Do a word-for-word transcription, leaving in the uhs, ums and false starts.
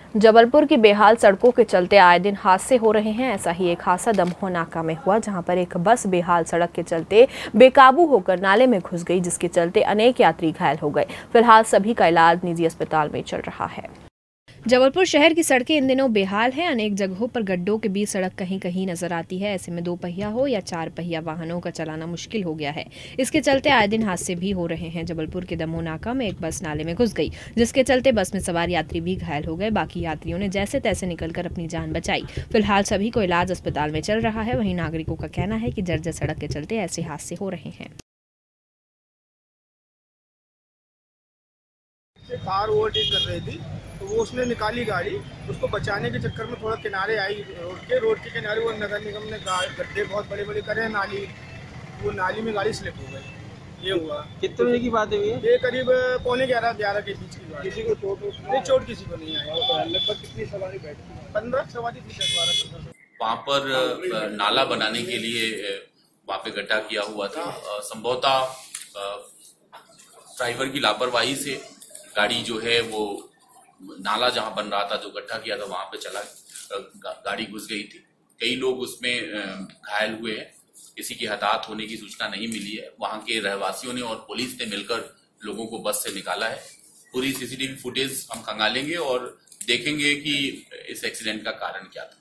जबलपुर की बेहाल सड़कों के चलते आए दिन हादसे हो रहे हैं। ऐसा ही एक हादसा दमोह नाका में हुआ, जहां पर एक बस बेहाल सड़क के चलते बेकाबू होकर नाले में घुस गई, जिसके चलते अनेक यात्री घायल हो गए। फिलहाल सभी का इलाज निजी अस्पताल में चल रहा है। जबलपुर शहर की सड़कें इन दिनों बेहाल हैं। अनेक जगहों पर गड्ढों के बीच सड़क कहीं कहीं नजर आती है। ऐसे में दो पहिया हो या चार पहिया वाहनों का चलाना मुश्किल हो गया है। इसके चलते आए दिन हादसे भी हो रहे हैं। जबलपुर के दमोह नाका में एक बस नाले में घुस गई, जिसके चलते बस में सवार यात्री भी घायल हो गए। बाकी यात्रियों ने जैसे तैसे निकलकर अपनी जान बचाई। फिलहाल सभी को इलाज अस्पताल में चल रहा है। वहीं नागरिकों का कहना है कि जर्जर सड़क के चलते ऐसे हादसे हो रहे हैं। कार ओवरटेक कर रही थी तो वो उसने निकाली गाड़ी, उसको बचाने के चक्कर में थोड़ा किनारे आई रोड के रोड के किनारे। वो नगर निगम ने गड्ढे बहुत बड़े बड़े करे हैं नाली, वो नाली में गाड़ी स्लिप हो गई। ये हुआ। कितने बजे की बात है ये? ये करीब पौने ग्यारह ग्यारह के बीच की बात। किसी को चोट नहीं? चोट किसी को नहीं आई। लगभग कितनी सवारी बैठी? पंद्रह सवारी थी, दस बारह। वहाँ पर नाला बनाने के लिए वहाँ पे गड्ढा किया हुआ था। संभवतः ड्राइवर की लापरवाही से गाड़ी जो है वो नाला जहां बन रहा था, जो गड्ढा किया था वहां पे चला गा, गाड़ी घुस गई थी। कई लोग उसमें घायल हुए हैं। किसी की हताहत होने की सूचना नहीं मिली है। वहां के रहवासियों ने और पुलिस ने मिलकर लोगों को बस से निकाला है। पूरी सीसीटीवी फुटेज हम खंगालेंगे और देखेंगे कि इस एक्सीडेंट का कारण क्या था।